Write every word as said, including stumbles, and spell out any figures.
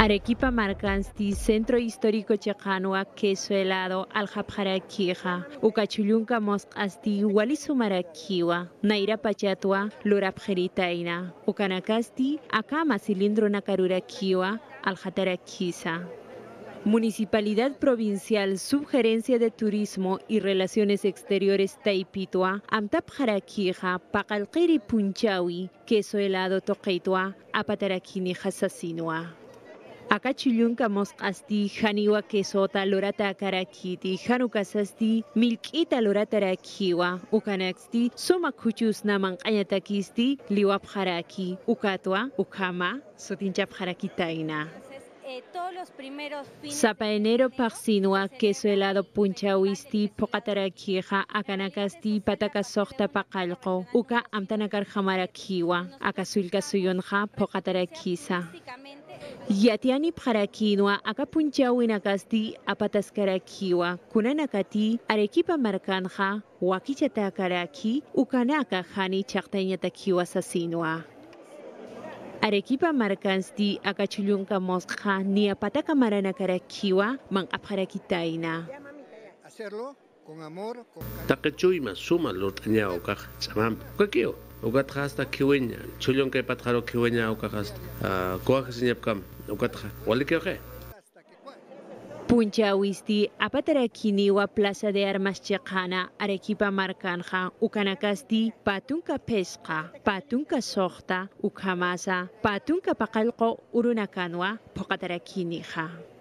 Arequipa marcansti centro histórico cheqanua queso helado aljapjaraquija, ucachulunca mosqasti walisumaraqhiwa, naira pachatwa lurapjeritaina, ucanacasti acama cilindro nacaruraquiwa aljataraquisa. Municipalidad Provincial, Subgerencia de Turismo y Relaciones Exteriores Taipitua, Amtapjaraquija, Paqalqiri Punchawi, queso helado toqeitua, Apatarakini Hasasinua. Akachulunka mosqasti haniwa quesota lorata karakiti hanukasasti milkita lorata rakiwa ukanaxti suma kuchus naman ayatakisti liwapjaraki ukatwa ukama sotinchapjarakitaina. Sapa enero paxinua queso helado punchawisti pokatarakija akanakasti patakasohta paqalqo uka amtanakar jamarakiwa akasulka suyonja pokatarakisa. Yatiani pjarakinua akapunchawinakasti apataskarakiwa kunanakati Arequipa markanja wakichatakaraki ukanaka hani chaqtañatakiwa sasinua. Arequipa markansti akachulunka mosqa ni apataka maranakarakiwa man apjarakitaina. Hacerlo con amor, con Taqechuyma suma lort'añaw kaq ch'amampi ukakiwa ukatqa hasta kiwiña chullunka patqaro kiwiña ukaq hasta kuwaqsiñapkam ukatqa walikiwaqe. Punchawisti apatarakiniwa Plaza de Armas cheqana Arequipa markanja ukanakasti patunka pesqa, patunka sohta ukhamasa, patunka paqalqo urunakanwa pokatarakiniqa.